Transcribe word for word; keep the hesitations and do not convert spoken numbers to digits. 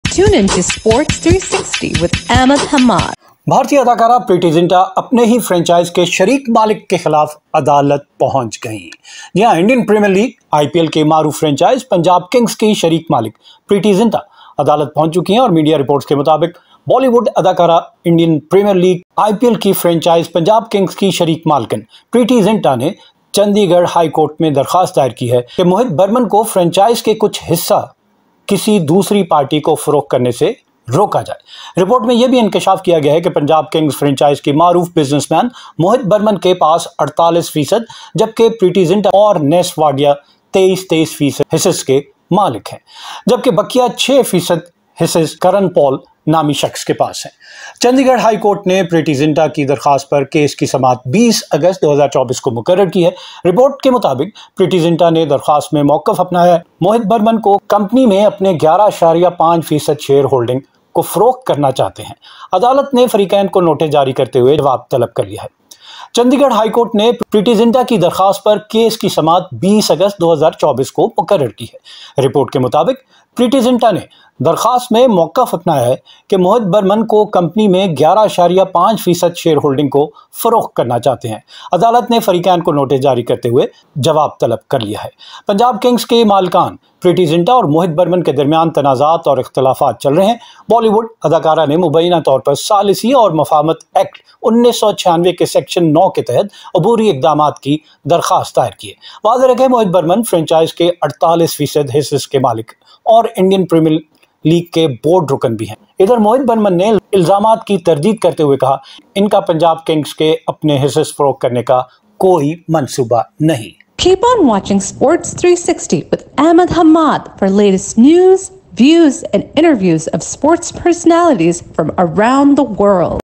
Tune into Sports three sixty with Ahmed Hamad. भारतीय अदाकारा प्रीति जिंटा अपने ही फ्रेंचाइज के शरीक मालिक के खिलाफ अदालत पहुंच गईं। जी हां, इंडियन प्रीमियर लीग आईपीएल के मारूफ फ्रेंचाइज पंजाब किंग्स की शरीक मालिक प्रीति जिंटा अदालत पहुंच चुकी हैं और मीडिया रिपोर्ट्स के मुताबिक बॉलीवुड अदाकारा इंडियन प्रीमियर लीग आईपीएल की फ्रेंचाइज पंजाब किंग्स की शरीक मालकिन प्रीति जिंटा ने चंडीगढ़ हाई कोर्ट में दरखास्त दायर की है कि मोहित बर्मन को फ्रेंचाइज के कुछ हिस्सा किसी दूसरी पार्टी को फरोख्त करने से रोका जाए। रिपोर्ट में यह भी इंकशाफ किया गया है कि पंजाब किंग्स फ्रेंचाइज की मारूफ बिजनेसमैन मोहित बर्मन के पास अड़तालीस फीसद जबकि प्रीति जिंटा और नेस वाडिया तेईस तेईस फीसद हिस्से के मालिक हैं, जबकि बकिया छह फीसद हिस्से करण पॉल नामी शख्स के पास हैं। चंडीगढ़ हाई कोर्ट ने प्रीति जिंटा की दरखास्त पर केस की समाअत बीस अगस्त दो हज़ार चौबीस को मुकर्रर की है। रिपोर्ट के मुताबिक प्रीति जिंटा ने दरखास्त में मौक़िफ़ अपनाया है। मोहित बर्मन को कंपनी में अपने ग्यारह अशारिया पाँच फीसद शेयर होल्डिंग को फरोख्त करना चाहते हैं। अदालत ने फरीकैन को नोटिस जारी करते हुए जवाब तलब कर लिया है। चंडीगढ़ हाई कोर्ट ने प्रीति जिंटा की दरखास्त पर केस की समाअत बीस अगस्त दो हज़ार चौबीस को मुकर्रर की है। रिपोर्ट के मुताबिक प्रीति जिंटा ने दरखास्त में मौक़िफ़ अपनाया है कि मोहित बर्मन को कंपनी में ग्यारह अशारिया पाँच फीसद शेयर होल्डिंग को फरोख्त करना चाहते हैं। अदालत ने फरीकैन को नोटिस जारी करते हुए जवाब तलब कर लिया है। पंजाब किंग्स के मालिकान प्रीति जिंटा और मोहित बर्मन के दरमियान तनाज़ात और इख्तिलाफ़ात चल रहे हैं। बॉलीवुड अदाकारा ने मुबैना तौर पर सालिसी और मफाहमत एक्ट उन्नीस सौ छियानवे के सेक्शन नौ के तहत अबूरी इक़दामात की दरखास्त दायर की है। वाज़ेह रहे मोहित बर्मन फ्रेंचाइज के अड़तालीस फीसद हिस्से के मालिक और इंडियन प्रीमियर लीग के बोर्ड रुकन भी हैं। इधर मोहित बर्मन ने इल्जामात की तरदीद करते हुए कहा, इनका पंजाब किंग्स के अपने हिस्से फरोख्त करने का कोई मंसूबा नहीं। Keep on watching Sports three sixty with Ahmed Hamad for latest news, views, and interviews of sports personalities from around the world.